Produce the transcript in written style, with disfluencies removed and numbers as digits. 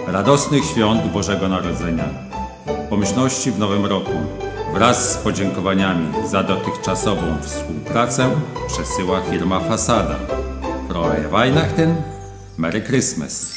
Radosnych świąt Bożego Narodzenia. Pomyślności w nowym roku. Wraz z podziękowaniami za dotychczasową współpracę przesyła firma Fasada. Frohe Weihnachten, Merry Christmas.